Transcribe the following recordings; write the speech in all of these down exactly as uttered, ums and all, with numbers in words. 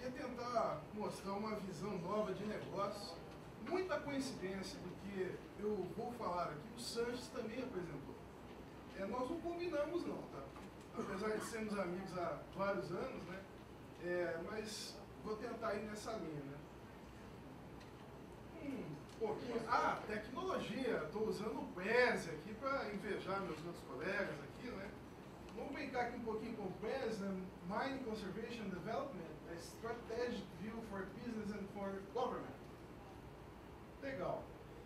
queria tentar mostrar uma visão nova de negócio. Muita coincidência do que eu vou falar aqui, o Sanches também apresentou. É, nós não combinamos não, tá? Apesar de sermos amigos há vários anos, né? É, mas vou tentar ir nessa linha, né? Um pouquinho... Ah, tecnologia! Estou usando o Prezi aqui para invejar meus outros colegas aqui, né? Vamos brincar aqui um pouquinho com o Prezi, né? Mining Conservation and Development, a Strategic View for Business and for Government. Legal.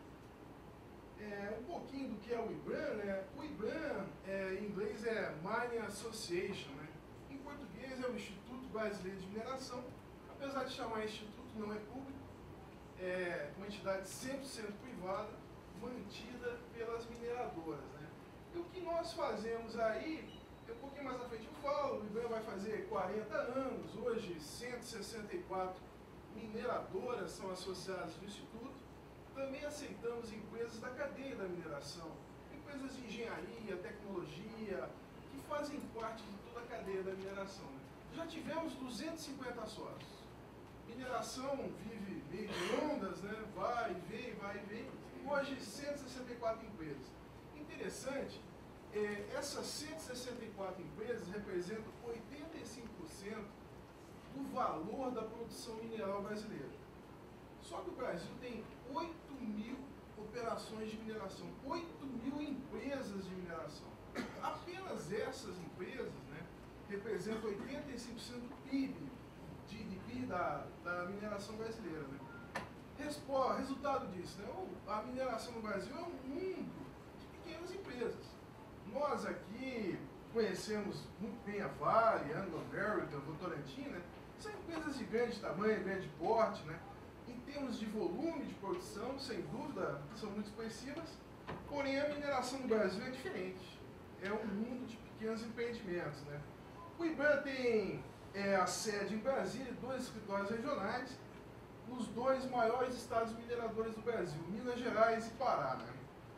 É, um pouquinho do que é o IBRAM, né? O IBRAM, é, em inglês, é Mining Association, né? Em português é o Instituto Brasileiro de Mineração. Apesar de chamar instituto, não é público. É uma entidade cem por cento privada, mantida pelas mineradoras, né? E o que nós fazemos aí, um pouquinho mais à frente eu falo, o IBRAM vai fazer quarenta anos, hoje cento e sessenta e quatro mineradoras são associadas ao Instituto. Também aceitamos empresas da cadeia da mineração, empresas de engenharia, tecnologia, que fazem parte de toda a cadeia da mineração, né? Já tivemos duzentos e cinquenta sócios. Mineração vive meio de ondas, né? Vai e vem, vai e vem. Hoje, cento e sessenta e quatro empresas. Interessante, é, essas cento e sessenta e quatro empresas representam oitenta e cinco por cento do valor da produção mineral brasileira. Só que o Brasil tem oito mil operações de mineração, oito mil empresas de mineração. Apenas essas empresas, né, representam oitenta e cinco por cento do P I B, G D P da, da mineração brasileira, né? Respo, resultado disso, né, a mineração no Brasil é um mundo de pequenas empresas. Nós aqui conhecemos muito bem a Vale, Anglo American, Votorantim, né? São empresas de grande tamanho, grande porte, né? Em termos de volume de produção, sem dúvida, são muito expressivas, porém a mineração no Brasil é diferente. É um mundo de pequenos empreendimentos, né? O IBRAM tem é, a sede em Brasília e dois escritórios regionais nos dois maiores estados mineradores do Brasil, Minas Gerais e Pará, né?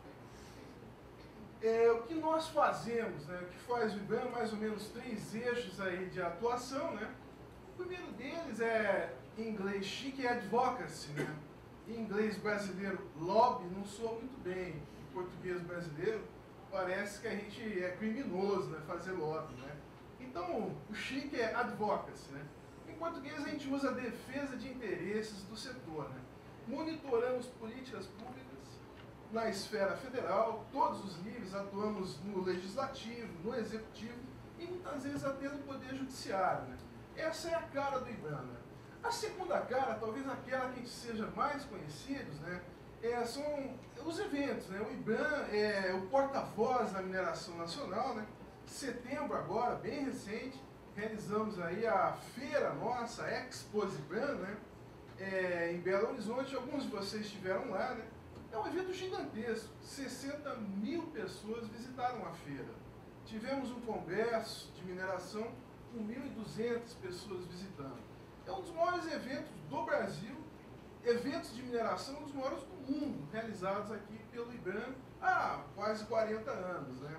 É, o que nós fazemos, né? O que faz o IBRAM, mais ou menos três eixos aí de atuação, né? O primeiro deles é, em inglês chique, é advocacy, né? Em inglês brasileiro, lobby, não soa muito bem. Em português brasileiro, parece que a gente é criminoso, né? Fazer lobby, né? Então, o chique é advocacy, né? Em português, a gente usa a defesa de interesses do setor, né? Monitoramos políticas públicas na esfera federal, todos os níveis, atuamos no legislativo, no executivo e muitas vezes até no poder judiciário, né? Essa é a cara do IBRAM, né? A segunda cara, talvez aquela que a gente seja mais conhecidos, né? É, são os eventos, né? O IBRAM é o porta-voz da mineração nacional, né? Setembro agora, bem recente, realizamos aí a feira nossa, Expo IBRAM, né? É, em Belo Horizonte, alguns de vocês estiveram lá, né? É um evento gigantesco, sessenta mil pessoas visitaram a feira. Tivemos um congresso de mineração com mil e duzentas pessoas visitando. É um dos maiores eventos do Brasil, eventos de mineração, um dos maiores do mundo, realizados aqui pelo IBRAM há quase quarenta anos, né?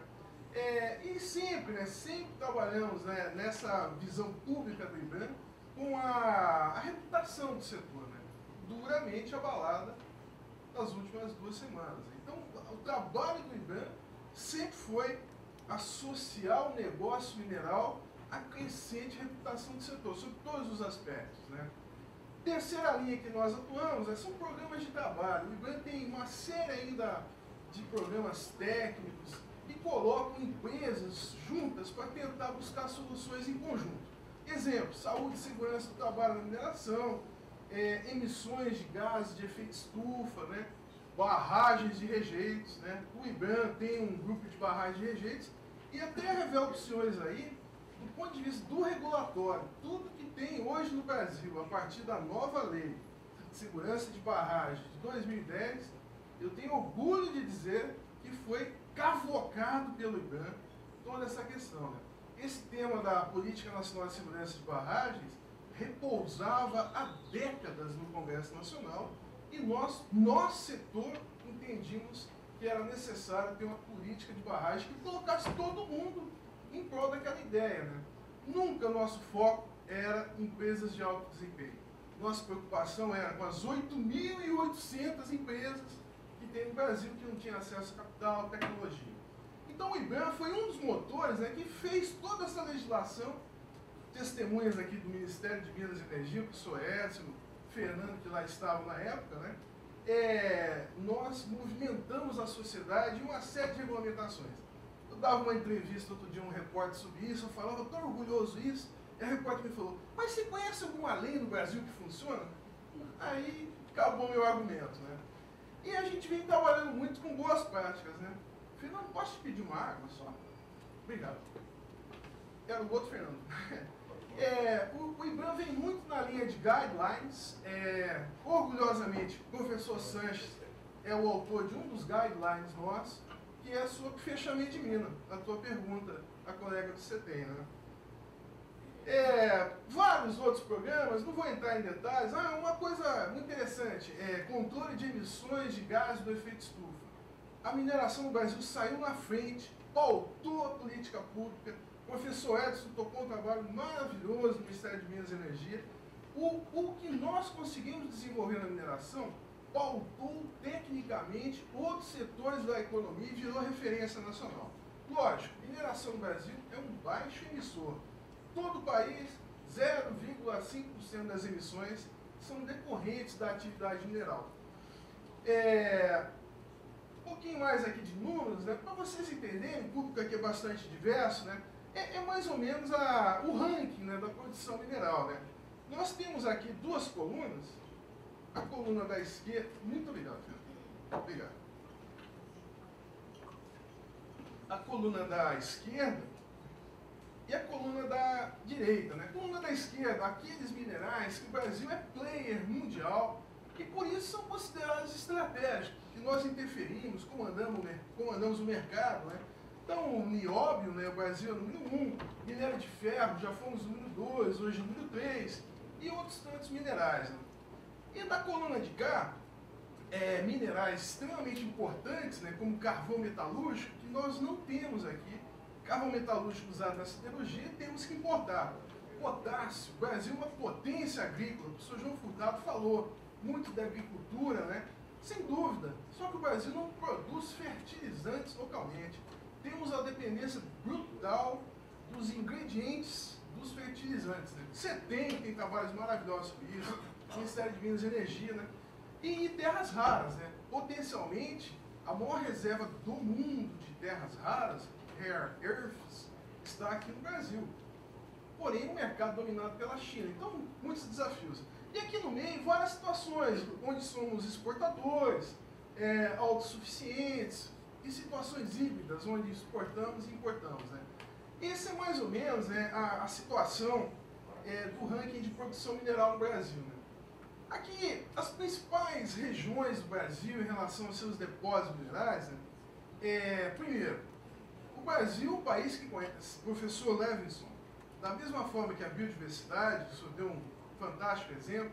É, e sempre, né, sempre trabalhamos, né, nessa visão pública do IBRAM com a, a reputação do setor, né, duramente abalada nas últimas duas semanas. Então, o trabalho do IBRAM sempre foi associar o negócio mineral a crescente reputação do setor, sobre todos os aspectos, né? Terceira linha que nós atuamos, né, são programas de trabalho. O IBRAM tem uma série ainda de programas técnicos que colocam empresas juntas para tentar buscar soluções em conjunto. Exemplo, saúde e segurança do trabalho na mineração, é, emissões de gases de efeito estufa, né, barragens de rejeitos, né? O IBRAM tem um grupo de barragens de rejeitos e até revela para os senhores aí, do ponto de vista do regulatório, tudo que tem hoje no Brasil, a partir da nova lei de segurança de barragem de dois mil e dez, eu tenho orgulho de dizer que foi cavocado pelo IBRAM toda essa questão, né? Esse tema da Política Nacional de Segurança de Barragens repousava há décadas no Congresso Nacional e nós, nosso setor, entendimos que era necessário ter uma política de barragem que colocasse todo mundo em prol daquela ideia, né? Nunca nosso foco era empresas de alto desempenho. Nossa preocupação era com as oito mil e oitocentas empresas que tem no Brasil que não tinham acesso a capital, tecnologia. Então o IBAMA foi um dos motores, né, que fez toda essa legislação. Testemunhas aqui do Ministério de Minas e Energia, o professor Edson, Fernando, que lá estavam na época, né? É, nós movimentamos a sociedade em uma série de regulamentações. Eu dava uma entrevista outro dia a um repórter sobre isso, eu falava, tão orgulhoso isso, e a repórter me falou, mas você conhece alguma lei no Brasil que funciona? Aí acabou meu argumento, né? E a gente vem trabalhando muito com boas práticas, né? Fernando, posso te pedir uma água só? Obrigado. Era o outro Fernando. É, o, o IBAMA vem muito na linha de guidelines. É, orgulhosamente, o professor Sanches é o autor de um dos guidelines nossos, que é sobre fechamento de mina, a tua pergunta, a colega que você tem, né? É, vários outros programas, não vou entrar em detalhes. Ah, uma coisa muito interessante, é controle de emissões de gases do efeito estufa. A mineração no Brasil saiu na frente, pautou a política pública. O professor Edson tocou um trabalho maravilhoso no Ministério de Minas e Energia. O, o que nós conseguimos desenvolver na mineração pautou tecnicamente outros setores da economia e virou referência nacional. Lógico, mineração no Brasil é um baixo emissor. Todo o país, zero vírgula cinco por cento das emissões são decorrentes da atividade mineral. É, um pouquinho mais aqui de números, né, para vocês entenderem, o público aqui é bastante diverso, né, é, é mais ou menos a, o ranking, né, da produção mineral. Né. Nós temos aqui duas colunas, a coluna da esquerda, muito obrigado, Fernando. Obrigado. A coluna da esquerda e a coluna da direita, né? A coluna da esquerda, aqueles minerais que o Brasil é player mundial e por isso são considerados estratégicos, que nós interferimos, comandamos, comandamos o mercado, né? Então, o nióbio, né, o Brasil é o número um, minério de ferro, já fomos o número dois, hoje o número três, e outros tantos minerais. Né? E da coluna de cá, é, minerais extremamente importantes, né, como carvão metalúrgico, que nós não temos aqui. Carvão metalúrgico usado na siderurgia, temos que importar. Potássio, o Brasil é uma potência agrícola, o professor João Furtado falou muito da agricultura, né? Sem dúvida, só que o Brasil não produz fertilizantes localmente. Temos a dependência brutal dos ingredientes dos fertilizantes. Né? Você tem, tem trabalhos maravilhosos sobre isso, Ministério de Minas e Energia, né? E terras raras, né? Potencialmente, a maior reserva do mundo de terras raras, Rare Earths, está aqui no Brasil. Porém, um mercado dominado pela China. Então, muitos desafios. E aqui no meio, várias situações, onde somos exportadores, é, autossuficientes, e situações híbridas, onde exportamos e importamos. Né? Essa é mais ou menos, né, a, a situação é, do ranking de produção mineral no Brasil. Né? Aqui, as principais regiões do Brasil em relação aos seus depósitos minerais, né? é, primeiro, o Brasil é um país que conhece, professor Levinson, da mesma forma que a biodiversidade, o senhor deu um fantástico exemplo,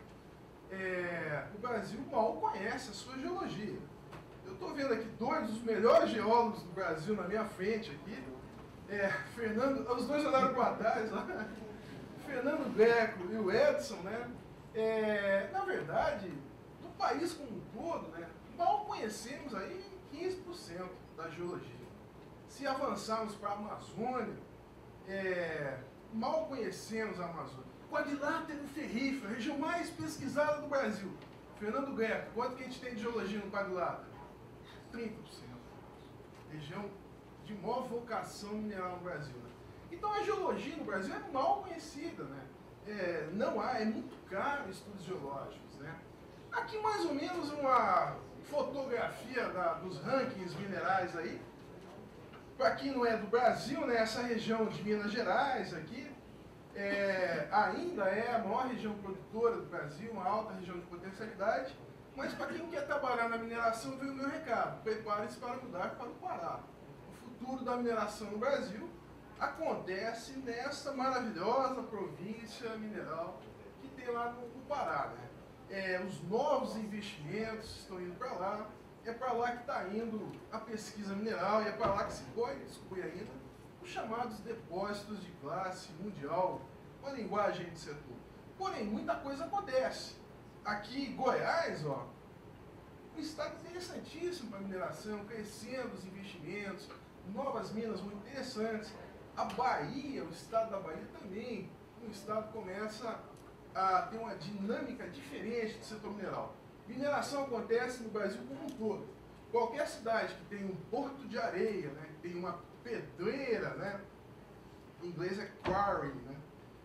é, o Brasil mal conhece a sua geologia. Eu estou vendo aqui dois dos melhores geólogos do Brasil na minha frente aqui, é, Fernando, os dois olharam para trás, né? Fernando Greco e o Edson, né? É, na verdade, do país como um todo, né, mal conhecemos aí quinze por cento da geologia. Se avançarmos para a Amazônia, é, mal conhecemos a Amazônia. Quadrilátero ferrífero, a região mais pesquisada do Brasil. Fernando Greco, quanto que a gente tem de geologia no quadrilátero? trinta por cento. Região de maior vocação mineral no Brasil. Né? Então a geologia no Brasil é mal conhecida, né? É, não há, é muito caro estudos geológicos, né? Aqui mais ou menos uma fotografia da, dos rankings minerais aí. Para quem não é do Brasil, né, essa região de Minas Gerais aqui, é, ainda é a maior região produtora do Brasil, uma alta região de potencialidade, mas para quem quer trabalhar na mineração, veio o meu recado, prepare-se para mudar para o Pará. O futuro da mineração no Brasil acontece nessa maravilhosa província mineral que tem lá no, no Pará. Né? É, os novos investimentos estão indo para lá, é para lá que está indo a pesquisa mineral e é para lá que se pode descobrir ainda os chamados depósitos de classe mundial uma linguagem de setor. Porém, muita coisa acontece. Aqui em Goiás, ó, um estado interessantíssimo para mineração, crescendo os investimentos, novas minas muito interessantes. A Bahia, o estado da Bahia também, o estado começa a ter uma dinâmica diferente do setor mineral. Mineração acontece no Brasil como um todo. Qualquer cidade que tem um porto de areia, né, que tem uma pedreira, né, em inglês é quarry, né,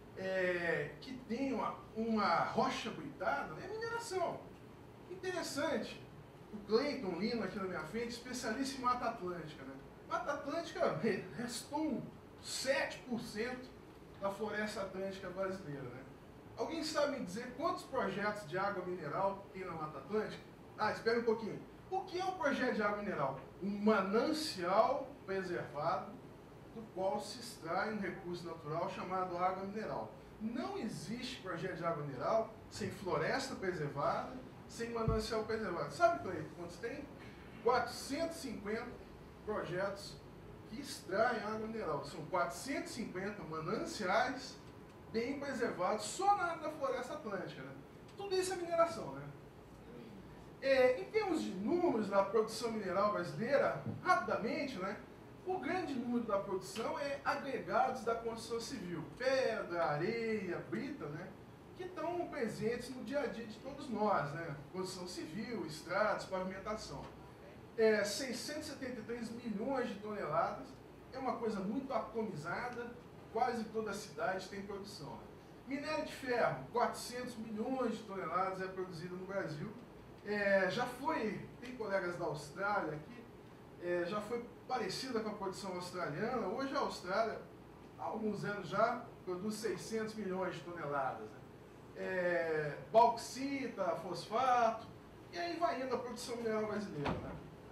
é, que tem uma, uma rocha britada, é mineração. Interessante. O Cleiton Lino aqui na minha frente, especialista em Mata Atlântica. Né? Mata Atlântica restou sete por cento da floresta atlântica brasileira. Né? Alguém sabe me dizer quantos projetos de água mineral tem na Mata Atlântica? Ah, espera um pouquinho. O que é um projeto de água mineral? Um manancial preservado do qual se extrai um recurso natural chamado água mineral. Não existe projeto de água mineral sem floresta preservada, sem manancial preservado. Sabe, Cleiton, quantos tem? quatrocentos e cinquenta projetos que extraem água mineral. São quatrocentos e cinquenta mananciais bem preservados só na, na floresta atlântica. Né? Tudo isso é mineração. Né? É, em termos de números da produção mineral brasileira, rapidamente, né, o grande número da produção é agregados da construção civil. Pedra, areia, brita, né? Que estão presentes no dia a dia de todos nós, né? Construção civil, estradas, pavimentação. É, seiscentos e setenta e três milhões de toneladas, é uma coisa muito atomizada, quase toda a cidade tem produção. Né? Minério de ferro, quatrocentos milhões de toneladas é produzido no Brasil. É, já foi, tem colegas da Austrália aqui, é, já foi parecida com a produção australiana. Hoje a Austrália, há alguns anos já, produz seiscentos milhões de toneladas. Né? É, bauxita, fosfato, e aí vai indo a produção mineral brasileira. Né?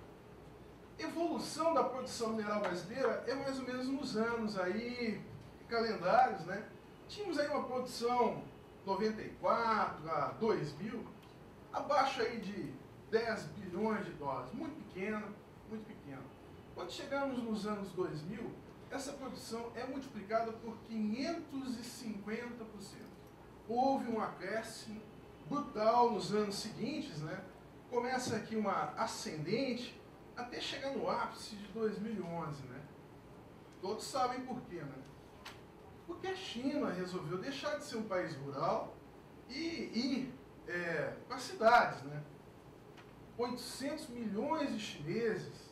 Evolução da produção mineral brasileira é mais ou menos nos anos aí, calendários, né? Tínhamos aí uma produção noventa e quatro a dois mil, abaixo aí de dez bilhões de dólares, muito pequena, muito pequena. Quando chegamos nos anos dois mil, essa produção é multiplicada por quinhentos e cinquenta por cento. Houve um acréscimo brutal nos anos seguintes, né? Começa aqui uma ascendente até chegar no ápice de dois mil e onze, né? Todos sabem por quê, né? Porque a China resolveu deixar de ser um país rural e ir é, para cidades, né? oitocentos milhões de chineses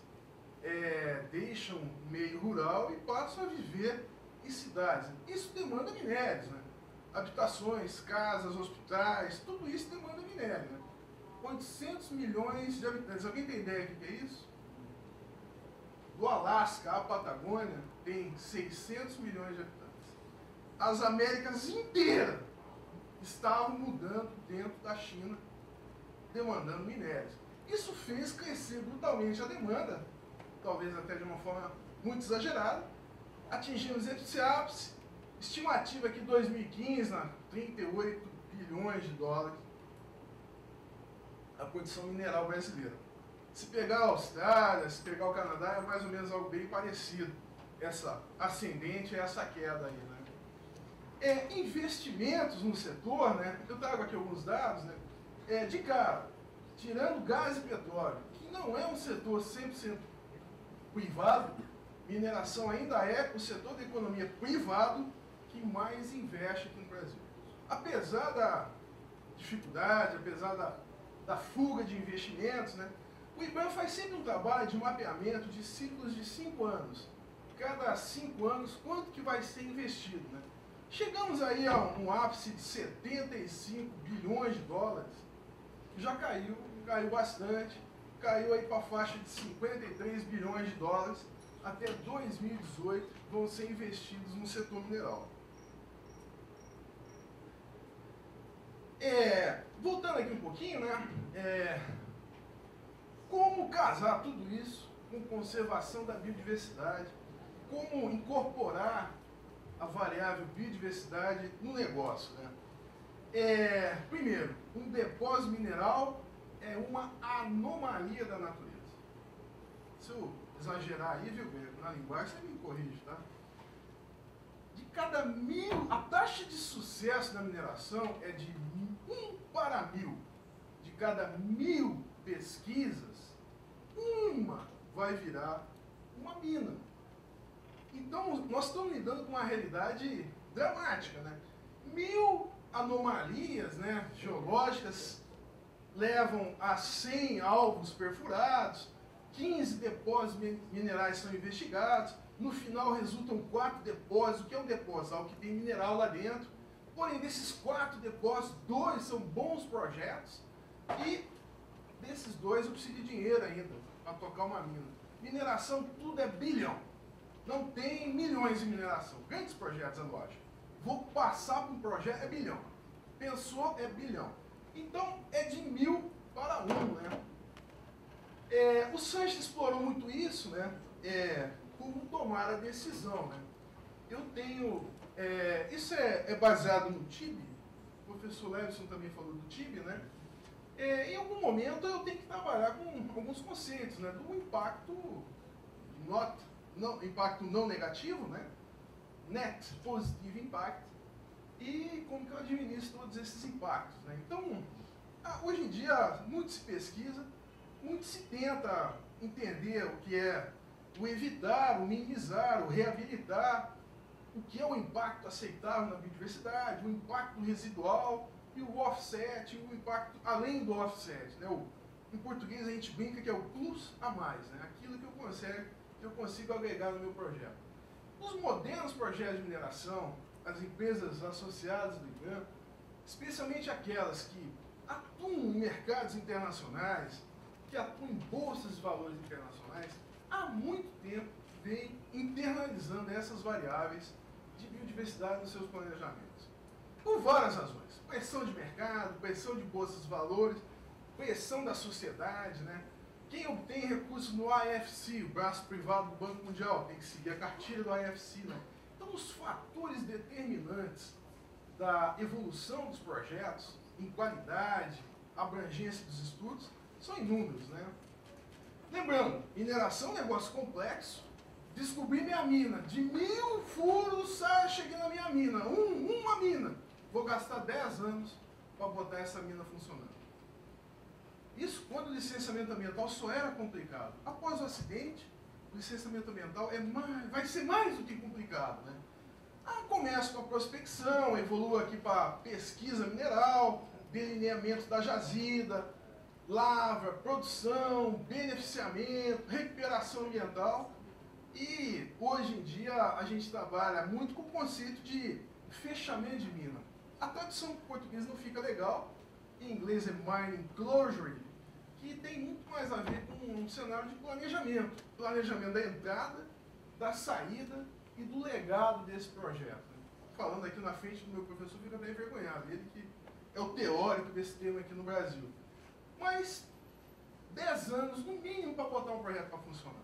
é, deixam o meio rural e passam a viver em cidades. Isso demanda minérios, né? Habitações, casas, hospitais, tudo isso demanda minério. Né? oitocentos milhões de habitantes. Alguém tem ideia do que é isso? Do Alasca à Patagônia tem seiscentos milhões de habitantes. As Américas inteiras estavam mudando dentro da China, demandando minérios. Isso fez crescer brutalmente a demanda, talvez até de uma forma muito exagerada. Atingimos esse ápice, estimativa aqui dois mil e quinze, na trinta e oito bilhões de dólares, a produção mineral brasileira. Se pegar a Austrália, se pegar o Canadá, é mais ou menos algo bem parecido, essa ascendente e essa queda aí, né? É, investimentos no setor, né? Eu trago aqui alguns dados, né? É, de cara, tirando gás e petróleo, que não é um setor cem por cento privado, mineração ainda é o setor da economia privado que mais investe aqui no Brasil. Apesar da dificuldade, apesar da, da fuga de investimentos, né? O IBAMA faz sempre um trabalho de mapeamento de ciclos de cinco anos. Cada cinco anos, quanto que vai ser investido, né? Chegamos aí a um ápice de setenta e cinco bilhões de dólares. Já caiu, caiu bastante. Caiu aí para a faixa de cinquenta e três bilhões de dólares. Até dois mil e dezoito vão ser investidos no setor mineral. É, voltando aqui um pouquinho, né? É, como casar tudo isso com conservação da biodiversidade? Como incorporar a variável biodiversidade no negócio, né? É, primeiro, um depósito mineral é uma anomalia da natureza. Se eu exagerar aí, viu, na linguagem, você me corrige, tá? De cada mil, a taxa de sucesso na mineração é de um para mil. De cada mil pesquisas, uma vai virar uma mina. Então, nós estamos lidando com uma realidade dramática, né? Mil anomalias, né, geológicas levam a cem alvos perfurados, quinze depósitos minerais são investigados, no final resultam quatro depósitos. O que é um depósito? Algo que tem mineral lá dentro. Porém, desses quatro depósitos, dois são bons projetos e desses dois eu preciso de dinheiro ainda para tocar uma mina. Mineração, tudo é bilhão. Não tem milhões de mineração. Grandes projetos, é lógico. Vou passar para um projeto, é bilhão. Pensou, é bilhão. Então, é de mil para um, né? É, o Sanches explorou muito isso, né? É, como tomar a decisão, né? Eu tenho... É, isso é, é baseado no T I B. O professor Levison também falou do T I B, né? É, em algum momento eu tenho que trabalhar com alguns conceitos, né? Do impacto not, não, impacto não negativo, né? Net Positive Impact, e como que eu administro todos esses impactos, né? Então, hoje em dia, muito se pesquisa, muito se tenta entender o que é o evitar, o minimizar, o reabilitar, o que é o impacto aceitável na biodiversidade, o impacto residual e o offset, o impacto além do offset, né? O, em português a gente brinca que é o plus a mais, né? Aquilo que eu, consigo, que eu consigo agregar no meu projeto. Os modernos projetos de mineração, as empresas associadas do I B A M, especialmente aquelas que atuam em mercados internacionais, que atuam em bolsas de valores internacionais, há muito tempo vem internalizando essas variáveis de biodiversidade nos seus planejamentos. Por várias razões. Pressão de mercado, pressão de bolsas de valores, pressão da sociedade, né? Quem obtém recursos no I F C, o braço privado do Banco Mundial, tem que seguir a cartilha do I F C, né? Então, os fatores determinantes da evolução dos projetos, em qualidade, abrangência dos estudos, são inúmeros, né? Lembrando, mineração é um negócio complexo. Descobri minha mina, de mil furos, ah, cheguei na minha mina, um, uma mina. Vou gastar dez anos para botar essa mina funcionando. Isso quando o licenciamento ambiental só era complicado. Após o acidente, o licenciamento ambiental é mais, vai ser mais do que complicado, né? Ah, começa com a prospecção, evolui aqui para pesquisa mineral, delineamento da jazida, lavra, produção, beneficiamento, recuperação ambiental. E hoje em dia a gente trabalha muito com o conceito de fechamento de mina. A tradução em português não fica legal, em inglês é mining closure, que tem muito mais a ver com um cenário de planejamento. Planejamento da entrada, da saída e do legado desse projeto. Falando aqui na frente do meu professor, fica bem envergonhado, ele que é o teórico desse tema aqui no Brasil. Mas dez anos no mínimo para botar um projeto para funcionar.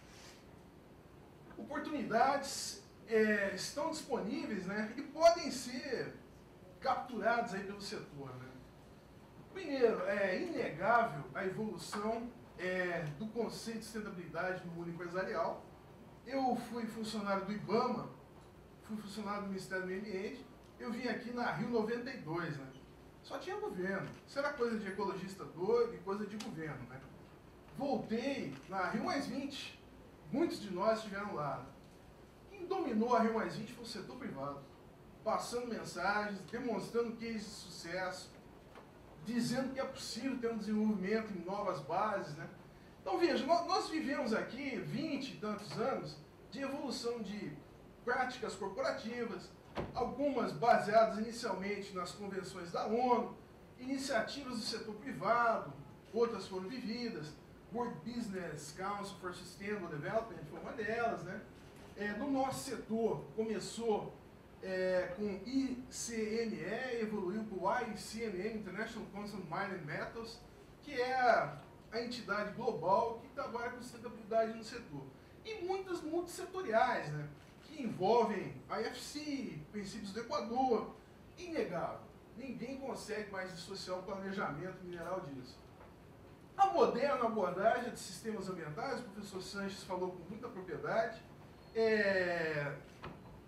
Oportunidades é, estão disponíveis, né, e podem ser capturadas aí pelo setor, né? Primeiro, é inegável a evolução é, do conceito de sustentabilidade no mundo empresarial. Eu fui funcionário do IBAMA, fui funcionário do Ministério do Meio Ambiente, eu vim aqui na Rio noventa e dois, né? Só tinha governo. Isso era coisa de ecologista doido e coisa de governo, né? Voltei na Rio mais vinte. Muitos de nós estiveram lá. Quem dominou a Rio mais vinte foi o setor privado. Passando mensagens, demonstrando cases de sucesso, dizendo que é possível ter um desenvolvimento em novas bases, né? Então veja, nós, nós vivemos aqui vinte e tantos anos de evolução de práticas corporativas, algumas baseadas inicialmente nas convenções da ONU, iniciativas do setor privado, outras foram vividas. World Business Council for Sustainable Development foi uma delas, né? É, no nosso setor começou é, com I C M E, evoluiu para o I C M E, International Council on Mining Metals, que é a, a entidade global que trabalha com sustentabilidade no setor. E muitas multissetoriais, né? Que envolvem I F C, princípios do Equador, inegável. Ninguém consegue mais dissociar o planejamento mineral disso. A moderna abordagem de sistemas ambientais, o professor Sanches falou com muita propriedade. É,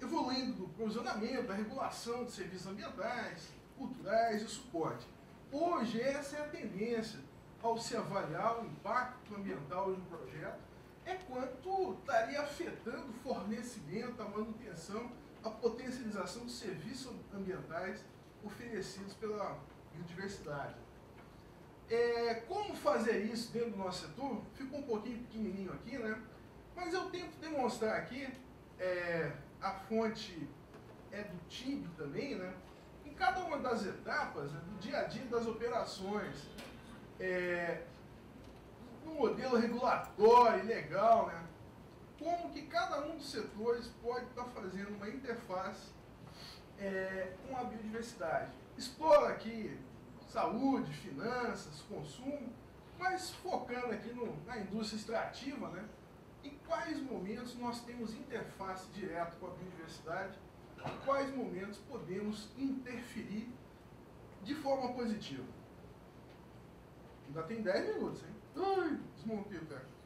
evoluindo do provisionamento, da regulação de serviços ambientais, culturais e suporte. Hoje, essa é a tendência ao se avaliar o impacto ambiental de um projeto, é quanto estaria afetando o fornecimento, a manutenção, a potencialização de serviços ambientais oferecidos pela biodiversidade. É, como fazer isso dentro do nosso setor? Ficou um pouquinho pequenininho aqui, né? Mas eu tento demonstrar aqui, é, a fonte é do T I B também, né? Em cada uma das etapas, né, do dia a dia das operações, é, no modelo regulatório e legal, né? Como que cada um dos setores pode estar fazendo uma interface é, com a biodiversidade. Explora aqui saúde, finanças, consumo, mas focando aqui no, na indústria extrativa, né? Em quais momentos nós temos interface direta com a biodiversidade, em quais momentos podemos interferir de forma positiva. Ainda tem dez minutos, hein? Ai, desmontei o técnico.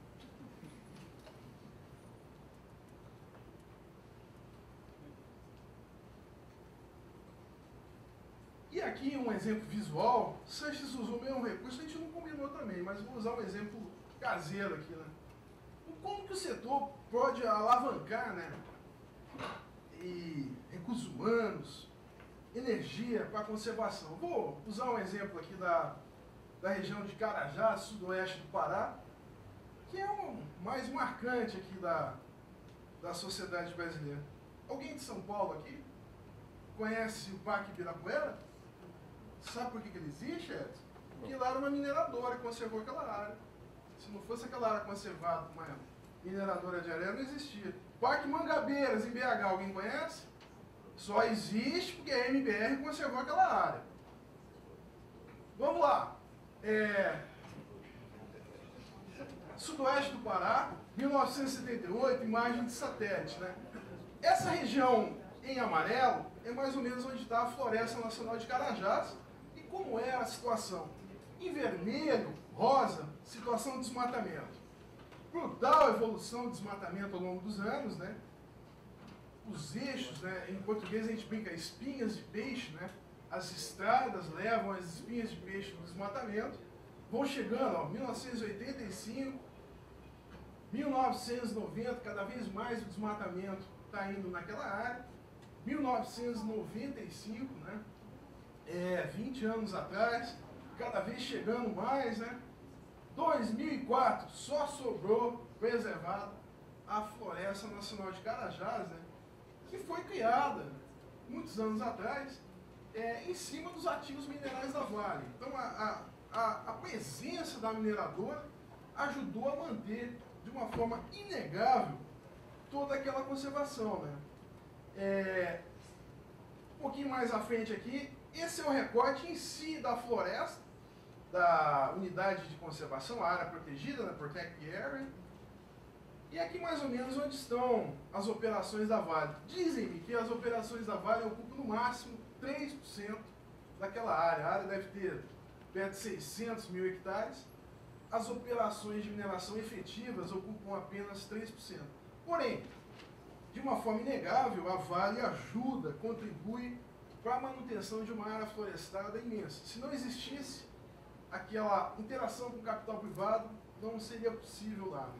E aqui um exemplo visual, Sanches usou o mesmo recurso, a gente não combinou também, mas vou usar um exemplo caseiro aqui, né? Como que o setor pode alavancar, né? E recursos humanos, energia para a conservação. Vou usar um exemplo aqui da, da região de Carajás, sudoeste do Pará, que é o mais marcante aqui da, da sociedade brasileira. Alguém de São Paulo aqui conhece o Parque Ibirapuera? Sabe por que, que ele existe, Edson? Porque lá era uma mineradora que conservou aquela área. Se não fosse aquela área conservada com uma mineradora de areia, não existia. Parque Mangabeiras, em B H, alguém conhece? Só existe porque a M B R conservou aquela área. Vamos lá. É... Sudoeste do Pará, mil novecentos e setenta e oito, imagem de satélite, né? Essa região em amarelo é mais ou menos onde está a Floresta Nacional de Carajás. E como é a situação? Em vermelho, rosa, situação de desmatamento. Brutal evolução de desmatamento ao longo dos anos, né? Os eixos, né? Em português a gente brinca espinhas de peixe, né? As estradas levam as espinhas de peixe do desmatamento, vão chegando, ó, mil novecentos e oitenta e cinco, mil novecentos e noventa, cada vez mais o desmatamento está indo naquela área, mil novecentos e noventa e cinco, né? É, vinte anos atrás, cada vez chegando mais, né? dois mil e quatro, só sobrou preservado a Floresta Nacional de Carajás, né? Que foi criada muitos anos atrás, é, em cima dos ativos minerais da Vale. Então, a, a, a presença da mineradora ajudou a manter, de uma forma inegável, toda aquela conservação, né? É, um pouquinho mais à frente aqui, esse é o recorte em si da floresta, da unidade de conservação, a área protegida, né, Protect Area. E aqui mais ou menos onde estão as operações da Vale. Dizem-me que as operações da Vale ocupam no máximo três por cento daquela área. A área deve ter perto de seiscentos mil hectares. As operações de mineração efetivas ocupam apenas três por cento. Porém, de uma forma inegável, a Vale ajuda, contribui para a manutenção de uma área florestada imensa. Se não existisse aquela interação com o capital privado, não seria possível lá.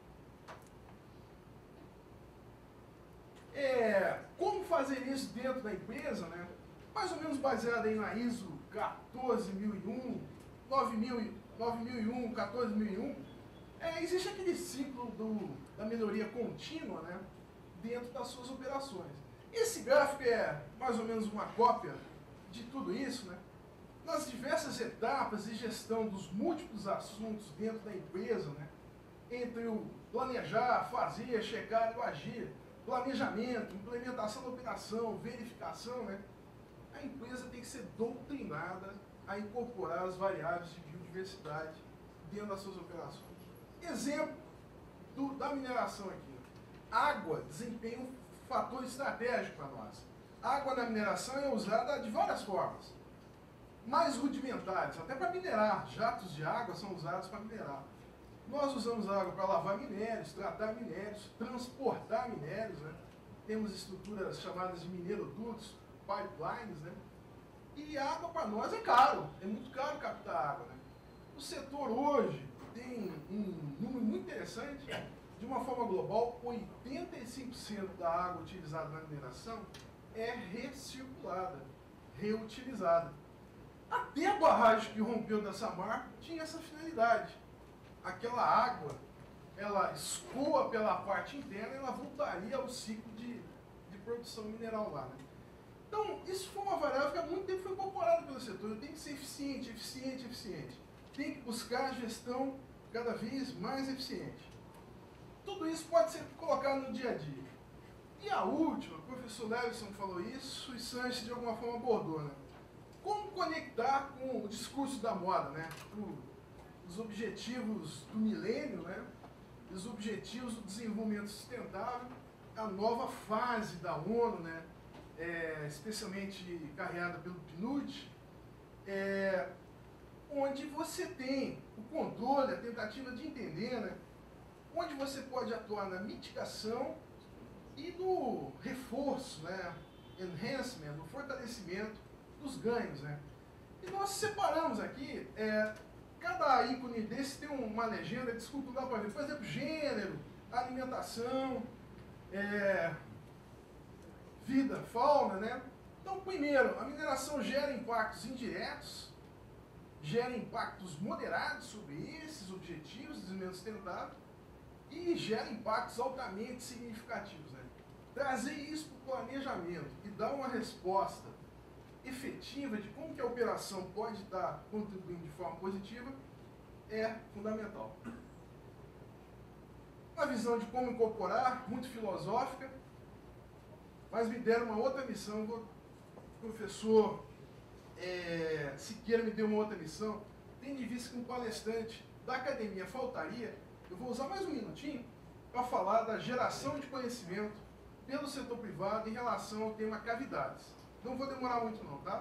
É, como fazer isso dentro da empresa, né? Mais ou menos baseado aí na I S O quatorze mil e um, nove mil e um, quatorze mil e um, é, existe aquele ciclo do, da melhoria contínua, né, dentro das suas operações. Esse gráfico é mais ou menos uma cópia de tudo isso, né? Nas diversas etapas de gestão dos múltiplos assuntos dentro da empresa, né? Entre o planejar, fazer, checar e o agir, planejamento, implementação da operação, verificação, né? A empresa tem que ser doutrinada a incorporar as variáveis de biodiversidade dentro das suas operações. Exemplo do, da mineração aqui. Água desempenha um fator estratégico para nós. Água na mineração é usada de várias formas. Mais rudimentares, até para minerar. Jatos de água são usados para minerar. Nós usamos água para lavar minérios, tratar minérios, transportar minérios, né? temos estruturas chamadas de minerodutos, pipelines, né? E água para nós é caro, é muito caro captar água, né? O setor hoje tem um número muito interessante, de uma forma global, oitenta e cinco por cento da água utilizada na mineração é recirculada, reutilizada. Até a barragem que rompeu dessa marca tinha essa finalidade. Aquela água, ela escoa pela parte interna e ela voltaria ao ciclo de, de produção mineral lá, né? Então, isso foi uma variável que há muito tempo foi incorporada pelo setor. Tem que ser eficiente, eficiente, eficiente. Tem que buscar a gestão cada vez mais eficiente. Tudo isso pode ser colocado no dia a dia. E a última, o professor Levison falou isso e Sanches de alguma forma abordou, né? Como conectar com o discurso da moda, né? Os objetivos do milênio, né? Os objetivos do desenvolvimento sustentável, a nova fase da ONU, né? É, especialmente carreada pelo P N U D, é, onde você tem o controle, a tentativa de entender, né? Onde você pode atuar na mitigação e no reforço, né? Enhancement, no fortalecimento dos ganhos, né? E nós separamos aqui, é, cada ícone desse tem uma legenda, desculpa, não dá para ver, por exemplo, gênero, alimentação, é, vida, fauna, né? Então, primeiro, a mineração gera impactos indiretos, gera impactos moderados sobre esses objetivos de desenvolvimento sustentável e gera impactos altamente significativos, né? Trazer isso para o planejamento e dar uma resposta efetiva de como que a operação pode estar contribuindo de forma positiva é fundamental. Uma visão de como incorporar, muito filosófica, mas me deram uma outra missão. O professor é, Siqueira me deu uma outra missão. Tendo em vista que um palestrante da academia faltaria, eu vou usar mais um minutinho para falar da geração de conhecimento pelo setor privado em relação ao tema cavidades. Não vou demorar muito não, tá?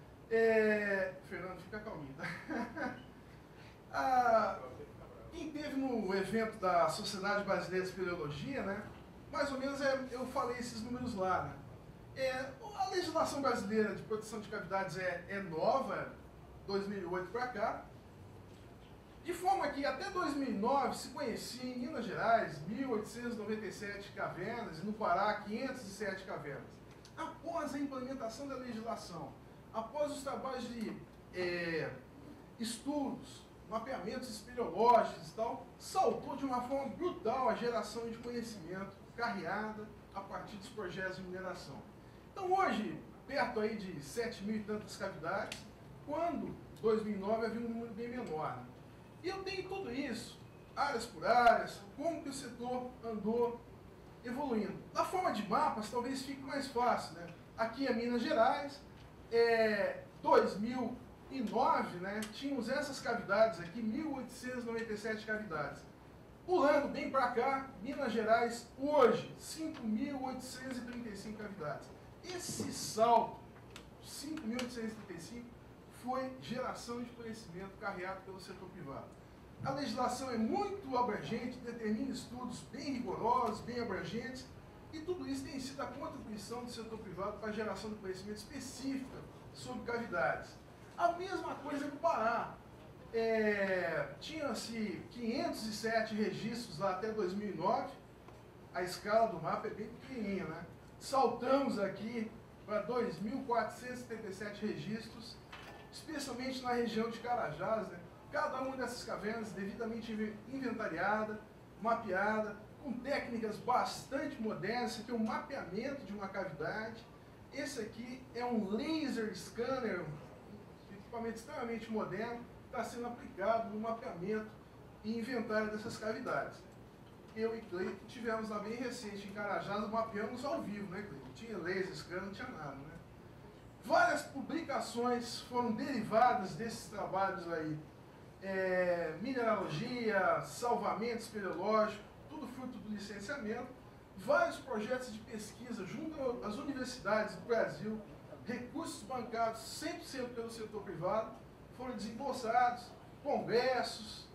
É, Fernando, fica calminho, tá? ah, quem teve no evento da Sociedade Brasileira de Espeleologia, né? Mais ou menos é, eu falei esses números lá, né? É, a legislação brasileira de proteção de cavidades é, é nova, dois mil e oito para cá, de forma que até dois mil e nove se conhecia em Minas Gerais mil oitocentas e noventa e sete cavernas e no Pará quinhentas e sete cavernas. Após a implementação da legislação, após os trabalhos de é, estudos, mapeamentos espeleológicos e tal, saltou de uma forma brutal a geração de conhecimento carreada a partir dos projetos de mineração. Então hoje, perto aí de sete mil e tantas cavidades, quando dois mil e nove havia um número bem menor, né? E eu tenho tudo isso, áreas por áreas, como que o setor andou evoluindo. Na forma de mapas, talvez fique mais fácil, né? Aqui é Minas Gerais, é, dois mil e nove, né, tínhamos essas cavidades aqui, mil oitocentas e noventa e sete cavidades. Pulando bem para cá, Minas Gerais, hoje, cinco mil oitocentas e trinta e cinco cavidades. Esse salto, cinco mil oitocentos e trinta e cinco, foi geração de conhecimento carreado pelo setor privado. A legislação é muito abrangente, determina estudos bem rigorosos, bem abrangentes, e tudo isso tem sido a contribuição do setor privado para a geração de conhecimento específica sobre cavidades. A mesma coisa no Pará. É, tinha-se quinhentos e sete registros lá até dois mil e nove, a escala do mapa é bem pequenininha, né? Saltamos aqui para dois mil quatrocentos e setenta e sete registros, especialmente na região de Carajás, né? Cada uma dessas cavernas devidamente inventariada, mapeada, com técnicas bastante modernas. Esse aqui é um mapeamento de uma cavidade. Esse aqui é um laser scanner, um equipamento extremamente moderno, que está sendo aplicado no mapeamento e inventário dessas cavidades. Eu e Cleiton tivemos lá bem recente em Carajás, mapeamos ao vivo, né, Cleiton? Não tinha laser scanner, não tinha nada, né? Várias publicações foram derivadas desses trabalhos aí. É, mineralogia, salvamento espeleológico, tudo fruto do licenciamento. Vários projetos de pesquisa junto às universidades do Brasil, recursos bancados cem por cento pelo setor privado, foram desembolsados, congressos,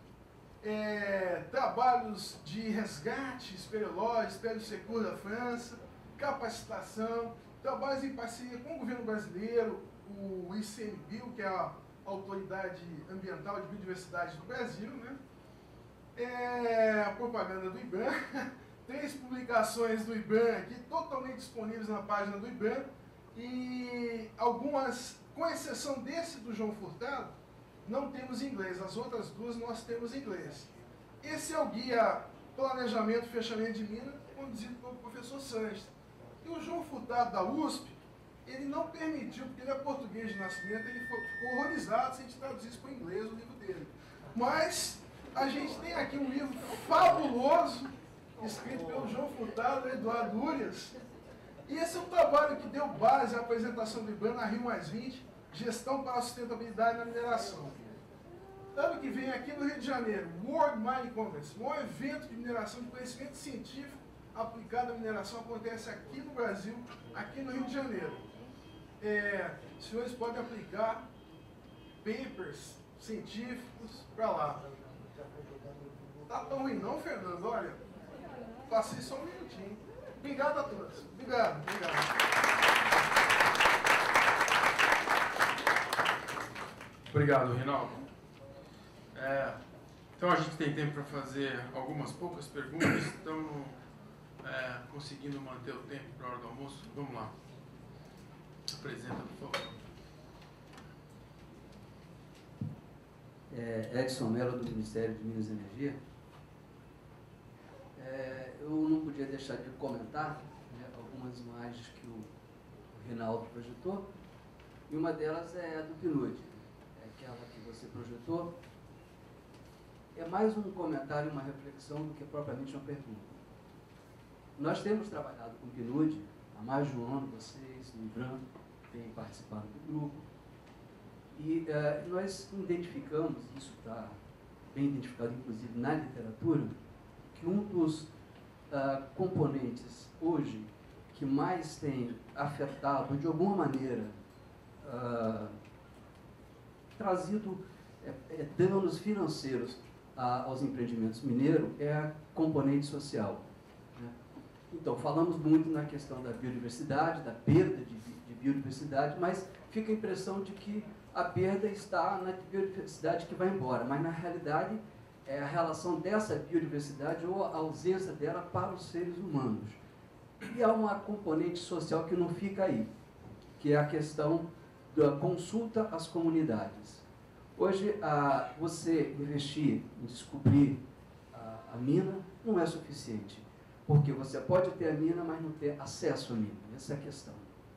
é, trabalhos de resgate espeleológico, espelho secur da França, capacitação, trabalhos em parceria com o governo brasileiro, o I C M B I L, que é a Autoridade Ambiental de Biodiversidade do Brasil, né? É, a propaganda do IBAN, três publicações do IBAN aqui, totalmente disponíveis na página do IBAN, e algumas, com exceção desse do João Furtado, não temos em inglês, as outras duas nós temos em inglês. Esse é o guia Planejamento e Fechamento de Mina, conduzido pelo professor Sanches. E o João Furtado da U S P, ele não permitiu, porque ele é português de nascimento, ele ficou horrorizado se a gente traduzisse para o inglês o livro dele. Mas a gente tem aqui um livro fabuloso, escrito pelo João Furtado e Eduardo Urias. E esse é um trabalho que deu base à apresentação do IBAN na Rio mais vinte, Gestão para a Sustentabilidade na Mineração. Ano que vem, aqui no Rio de Janeiro, World Mining Congress, um evento de mineração de conhecimento científico aplicado à mineração, acontece aqui no Brasil, aqui no Rio de Janeiro. É, os senhores podem aplicar papers científicos para lá. Tá tão ruim não, Fernando? Olha, passei só um minutinho. Obrigado a todos. Obrigado, obrigado. Obrigado, Rinaldo. É, então a gente tem tempo para fazer algumas poucas perguntas. Estamos é, conseguindo manter o tempo para a hora do almoço. Vamos lá. Apresenta, por favor. É, Edson Mello, do Ministério de Minas e Energia. É, eu não podia deixar de comentar, né, algumas imagens que o, o Rinaldo projetou, e uma delas é a do PNUD, é aquela que você projetou. É mais um comentário, uma reflexão do que propriamente uma pergunta. Nós temos trabalhado com o PNUD há mais de um ano, vocês, no IBRAM, têm participado do grupo, e uh, nós identificamos, isso está bem identificado inclusive na literatura, que um dos uh, componentes hoje que mais tem afetado, de alguma maneira, uh, trazido é, é, danos financeiros a, aos empreendimentos mineiros é a componente social. Né? Então, falamos muito na questão da biodiversidade, da perda de, de biodiversidade, mas fica a impressão de que a perda está na biodiversidade que vai embora, mas na realidade é a relação dessa biodiversidade ou a ausência dela para os seres humanos. E há uma componente social que não fica aí, que é a questão da consulta às comunidades. Hoje, a, você investir em descobrir a, a mina não é suficiente, porque você pode ter a mina, mas não ter acesso à mina. Essa é a questão.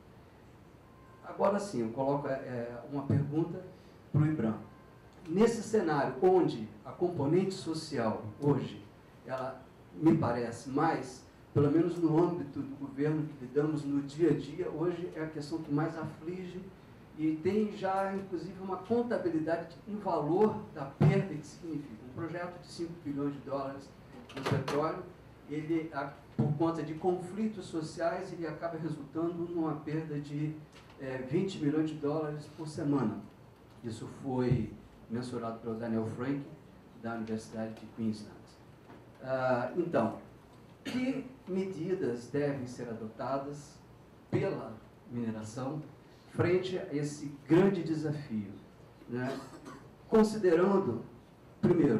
Agora sim, eu coloco é, uma pergunta para o IBRAM. Nesse cenário onde a componente social hoje, ela me parece mais, pelo menos no âmbito do governo que lidamos no dia a dia, hoje é a questão que mais aflige e tem já, inclusive, uma contabilidade em valor da perda que significa. Um projeto de cinco bilhões de dólares no petróleo, ele, por conta de conflitos sociais, ele acaba resultando numa perda de é, vinte milhões de dólares por semana. Isso foi mensurado pelo Daniel Frank, da Universidade de Queensland. Ah, então, que medidas devem ser adotadas pela mineração frente a esse grande desafio, né? Considerando, primeiro,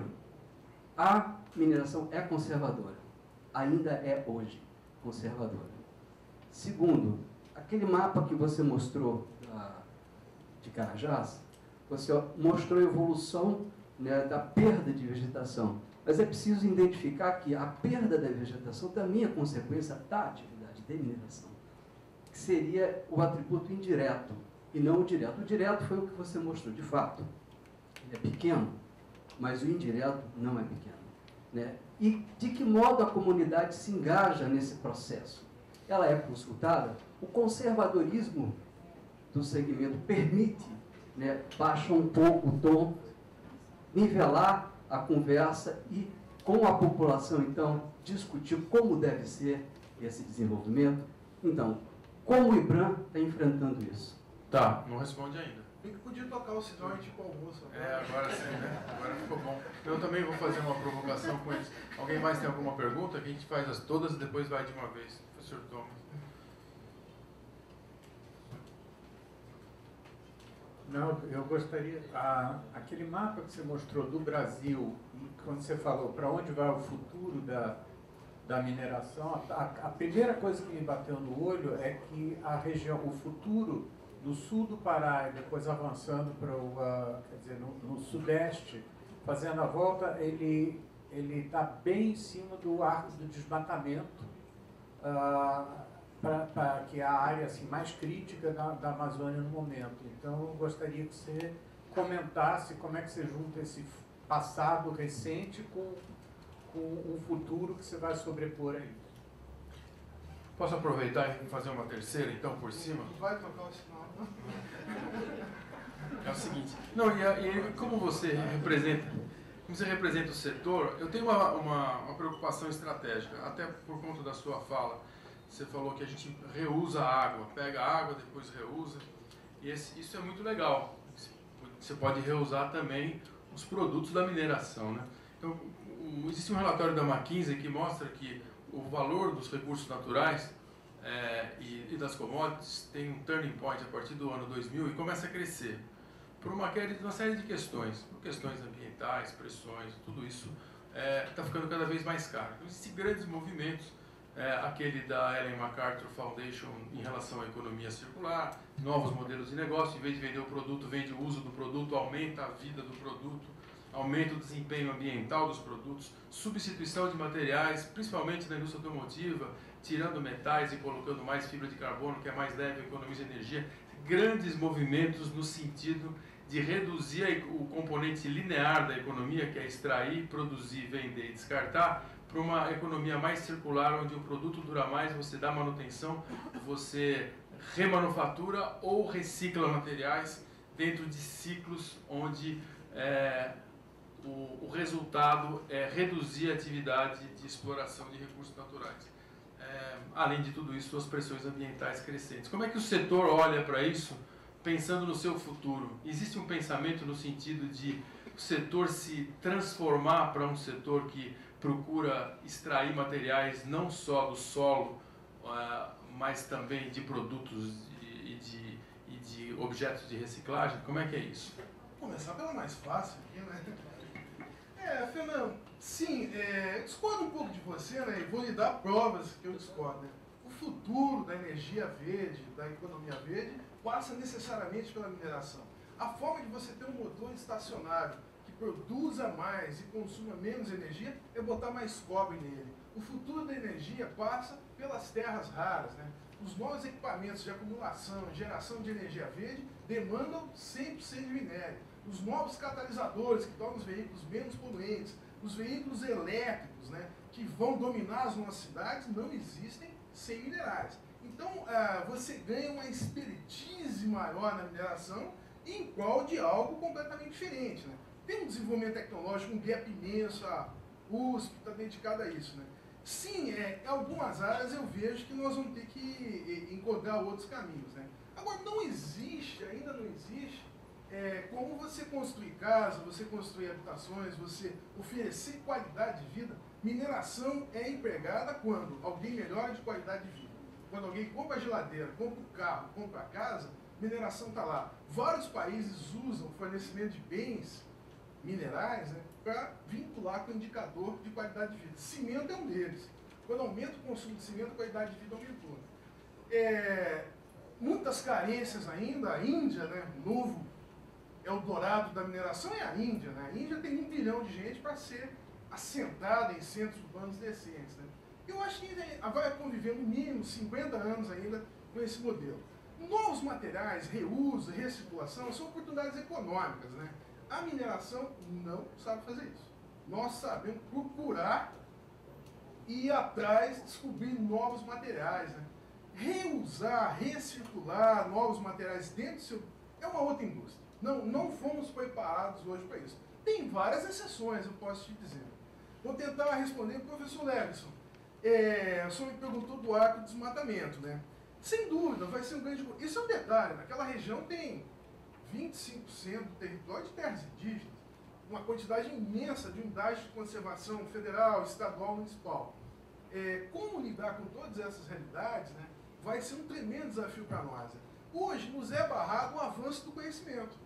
a mineração é conservadora, ainda é hoje conservadora. Segundo, aquele mapa que você mostrou da, de Carajás, você mostrou a evolução, né, da perda de vegetação, mas é preciso identificar que a perda da vegetação também é consequência da atividade de mineração, que seria o atributo indireto e não o direto. O direto foi o que você mostrou, de fato. Ele é pequeno, mas o indireto não é pequeno. Né? E de que modo a comunidade se engaja nesse processo? Ela é consultada? O conservadorismo do segmento permite, né, baixa um pouco o tom, nivelar a conversa e, com a população, então, discutir como deve ser esse desenvolvimento. Então, como o IBRAM está enfrentando isso? Tá, não responde ainda. Bem que podia tocar o sinal e tipo almoço. É, agora sim, né? Agora ficou bom. Eu também vou fazer uma provocação com eles. Alguém mais tem alguma pergunta? Que a gente faz as todas e depois vai de uma vez. Professor Thomas. Não, eu gostaria, a, aquele mapa que você mostrou do Brasil, e quando você falou para onde vai o futuro da, da mineração, a, a primeira coisa que me bateu no olho é que a região, o futuro do sul do Pará, e depois avançando para o, uh, quer dizer, no, no sudeste, fazendo a volta, ele ele está bem em cima do arco do desmatamento, uh, para que é a área assim, mais crítica da, da Amazônia no momento. Então, eu gostaria que você comentasse como é que você junta esse passado recente com, com um futuro que você vai sobrepor aí. Posso aproveitar e fazer uma terceira, então, por cima? Não vai tocar o sinal, não? É o seguinte, não, e, e como você representa, como você representa o setor, eu tenho uma, uma, uma preocupação estratégica, até por conta da sua fala. Você falou que a gente reusa a água, pega a água, depois reusa, e esse, isso é muito legal. Você pode reusar também os produtos da mineração, né? Então, um, existe um relatório da McKinsey que mostra que o valor dos recursos naturais é, e, e das commodities tem um turning point a partir do ano dois mil e começa a crescer por uma, uma série de questões, por questões ambientais, pressões, tudo isso está é, ficando cada vez mais caro. Então, existem grandes movimentos, é, aquele da Ellen MacArthur Foundation em relação à economia circular, novos modelos de negócio, em vez de vender o produto, vende o uso do produto, aumenta a vida do produto, aumenta o desempenho ambiental dos produtos, substituição de materiais, principalmente na indústria automotiva, tirando metais e colocando mais fibra de carbono, que é mais leve, economiza energia. Grandes movimentos no sentido de reduzir o componente linear da economia, que é extrair, produzir, vender e descartar, para uma economia mais circular, onde o produto dura mais, você dá manutenção, você remanufatura ou recicla materiais dentro de ciclos onde é, o, o resultado é reduzir a atividade de exploração de recursos naturais. É, além de tudo isso, as pressões ambientais crescentes. Como é que o setor olha para isso, pensando no seu futuro? Existe um pensamento no sentido de o setor se transformar para um setor que procura extrair materiais não só do solo, uh, mas também de produtos e de, e de objetos de reciclagem? Como é que é isso? Vou começar pela mais fácil aqui, né? É, Fernando, sim, é, eu discordo um pouco de você, né? E vou lhe dar provas que eu discordo, né? O futuro da energia verde, da economia verde, passa necessariamente pela mineração. A forma de você ter um motor estacionário que produza mais e consuma menos energia é botar mais cobre nele. O futuro da energia passa pelas terras raras, né? Os novos equipamentos de acumulação, geração de energia verde demandam cem por cento de minério. Os novos catalisadores que tornam os veículos menos poluentes, os veículos elétricos, né, que vão dominar as nossas cidades, não existem sem minerais. Então, ah, você ganha uma expertise maior na mineração em prol de algo completamente diferente, né? Tem um desenvolvimento tecnológico, um gap imenso, a U S P está dedicada a isso, né? Sim, é, em algumas áreas eu vejo que nós vamos ter que encontrar outros caminhos, né? Agora, não existe, ainda não existe, é, como você construir casa, você construir habitações, você oferecer qualidade de vida. Mineração é empregada quando alguém melhora de qualidade de vida. Quando alguém compra a geladeira, compra o carro, compra a casa, mineração está lá. Vários países usam o fornecimento de bens minerais, né, para vincular com o indicador de qualidade de vida. Cimento é um deles. Quando aumenta o consumo de cimento, a qualidade de vida aumentou. É, muitas carências ainda, a Índia, né, novo Eldorado da mineração é a Índia. Né? A Índia tem um bilhão de gente para ser assentada em centros urbanos decentes. Né? Eu acho que vai conviver no mínimo cinquenta anos ainda com esse modelo. Novos materiais, reuso, recirculação, são oportunidades econômicas. Né? A mineração não sabe fazer isso. Nós sabemos procurar e ir atrás, descobrir novos materiais. Né? Reusar, recircular novos materiais dentro do seu... é uma outra indústria. Não, não fomos preparados hoje para isso. Tem várias exceções, eu posso te dizer. Vou tentar responder para o professor Leverson. É, o senhor me perguntou do arco de desmatamento, né? Sem dúvida, vai ser um grande... Isso é um detalhe, naquela região tem vinte e cinco por cento do território de terras indígenas, uma quantidade imensa de unidades de conservação federal, estadual, municipal. É, como lidar com todas essas realidades, né, vai ser um tremendo desafio para nós. Hoje nos é barrado o avanço do conhecimento.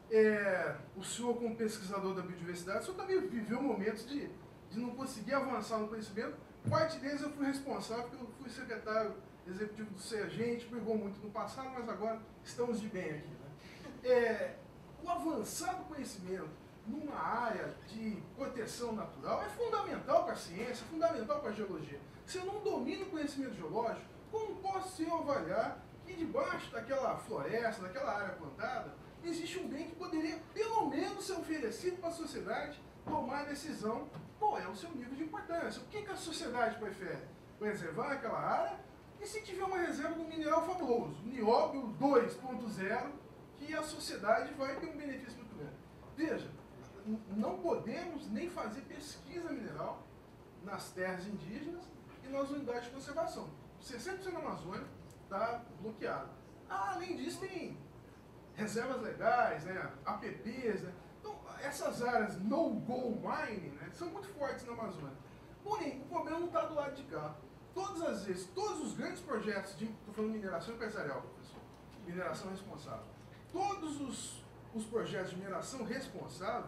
É, o senhor, como pesquisador da biodiversidade, o senhor também viveu momentos de, de não conseguir avançar no conhecimento. Parte deles eu fui responsável, porque eu fui secretário executivo do C E A G, a gente brigou muito no passado, mas agora estamos de bem aqui. Né? É, o avançar do conhecimento numa área de proteção natural é fundamental para a ciência, é fundamental para a geologia. Se eu não domino o conhecimento geológico, como posso eu avaliar que debaixo daquela floresta, daquela área plantada, existe um bem que poderia, pelo menos, ser oferecido para a sociedade tomar a decisão qual é o seu nível de importância. O que, que a sociedade prefere? Preservar aquela área e se tiver uma reserva de um mineral fabuloso, o nióbio dois ponto zero, que a sociedade vai ter um benefício muito grande. Veja, não podemos nem fazer pesquisa mineral nas terras indígenas e nas unidades de conservação. sessenta por cento da Amazônia está bloqueado. Ah, além disso, tem reservas legais, né, A P Ps, né? Então, essas áreas no-go mining, né, são muito fortes na Amazônia. Porém, o problema não está do lado de cá. Todas as vezes, todos os grandes projetos de, estou falando de mineração empresarial, professor, mineração responsável, todos os, os projetos de mineração responsável,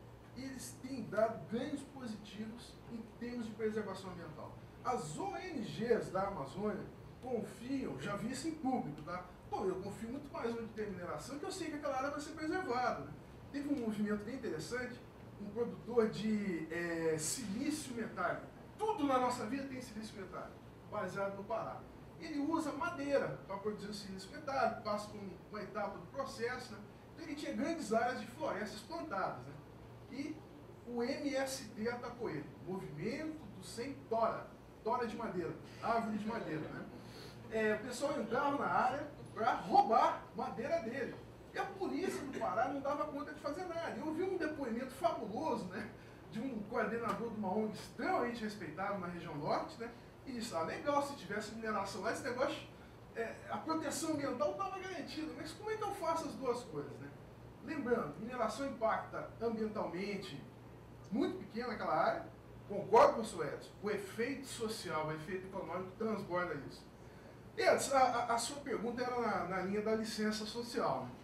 eles têm dado ganhos positivos em termos de preservação ambiental. As O N Gs da Amazônia confiam, já vi isso em público, tá? Pô, eu confio muito mais onde tem mineração, que eu sei que aquela área vai ser preservada. Né? Teve um movimento bem interessante, um produtor de é, silício metálico. Tudo na nossa vida tem silício metálico, baseado no Pará. Ele usa madeira para produzir o silício metálico, passa por uma etapa do processo, né? Então ele tinha grandes áreas de florestas plantadas, né? E o M S T atacou ele, Movimento do Sem Tora, tora de madeira, árvore de madeira, né? É, o pessoal entrava na área para roubar madeira dele. E a polícia do Pará não dava conta de fazer nada. Eu vi um depoimento fabuloso, né, de um coordenador de uma O N G extremamente respeitado na região norte, né, e disse, ah, legal, se tivesse mineração lá, esse negócio, é, a proteção ambiental estava garantida, mas como é que eu faço as duas coisas, né? Lembrando, mineração impacta ambientalmente muito pequena aquela área, concordo com o senhor Edson, o efeito social, o efeito econômico transborda isso. Edson, a, a sua pergunta era na, na linha da licença social. Né?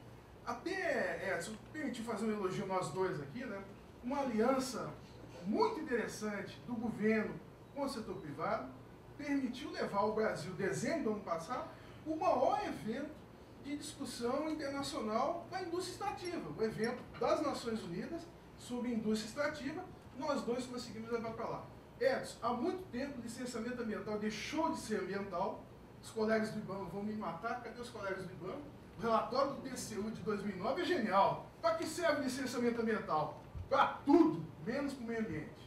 Até, Edson, permitiu fazer um elogio nós dois aqui, né? Uma aliança muito interessante do governo com o setor privado, permitiu levar o Brasil, dezembro do ano passado, o maior evento de discussão internacional da indústria extrativa, o evento das Nações Unidas sobre indústria extrativa, nós dois conseguimos levar para lá. Edson, há muito tempo o licenciamento ambiental deixou de ser ambiental, os colegas do IBAMA vão me matar, cadê os colegas do IBAMA? O relatório do T C U de dois mil e nove é genial. Para que serve o licenciamento ambiental? Para tudo, menos para o meio ambiente.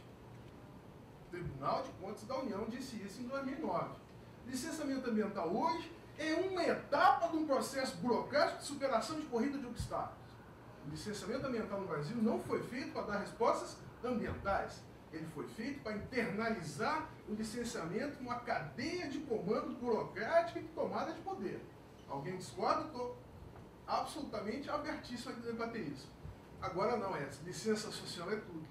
O Tribunal de Contas da União disse isso em dois mil e nove. Licenciamento ambiental hoje é uma etapa de um processo burocrático de superação de corrida de obstáculos. O licenciamento ambiental no Brasil não foi feito para dar respostas ambientais. Ele foi feito para internalizar o licenciamento numa cadeia de comando burocrática e de tomada de poder. Alguém discorda? Estou absolutamente abertíssimo a debater isso. Agora não, é. Licença social é tudo.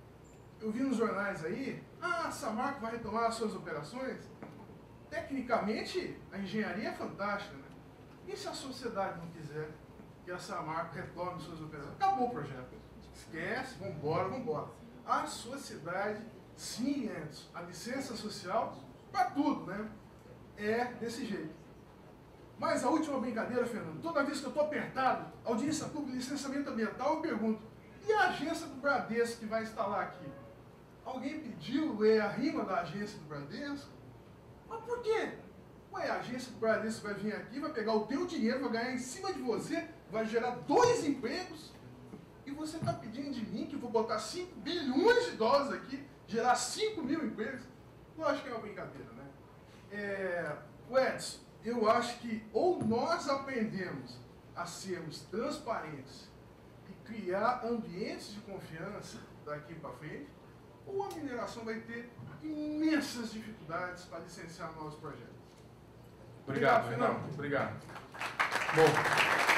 Eu vi nos jornais aí, ah, a Samarco vai retomar as suas operações. Tecnicamente, a engenharia é fantástica, né? E se a sociedade não quiser que a Samarco retome suas operações? Acabou o projeto. Esquece, vamos embora, vamos embora. A sociedade, sim, Edson, a licença social, para tudo, né? É desse jeito. Mas a última brincadeira, Fernando, toda vez que eu estou apertado, audiência pública, licenciamento ambiental, eu pergunto, e a agência do Bradesco que vai instalar aqui? Alguém pediu é, a rima da agência do Bradesco? Mas por quê? Ué, a agência do Bradesco vai vir aqui, vai pegar o teu dinheiro, vai ganhar em cima de você, vai gerar dois empregos, e você está pedindo de mim que eu vou botar cinco bilhões de dólares aqui, gerar cinco mil empregos? Eu acho que é uma brincadeira, né? É, Edson, eu acho que ou nós aprendemos a sermos transparentes e criar ambientes de confiança daqui para frente, ou a mineração vai ter imensas dificuldades para licenciar novos projetos. Obrigado, Fernando. Obrigado. Bom.